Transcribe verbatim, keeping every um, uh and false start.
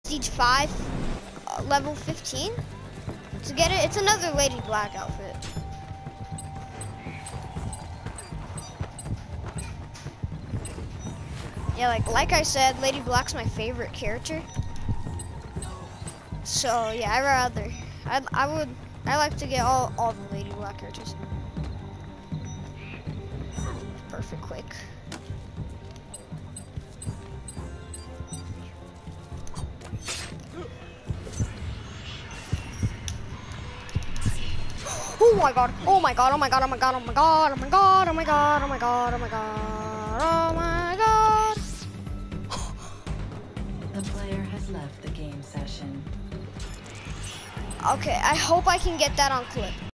Prestige five, uh, level fifteen. To get it, it's another Lady Black outfit. Yeah, like like I said, Lady Black's my favorite character. So yeah, I rather I I would I like to get all all the Lady Black characters. Perfect quick. Oh my god, oh my god, oh my god, oh my god, oh my god, oh my god, oh my god, oh my god, oh my god, oh my god. The player has left the game session. Okay, I hope I can get that on clip.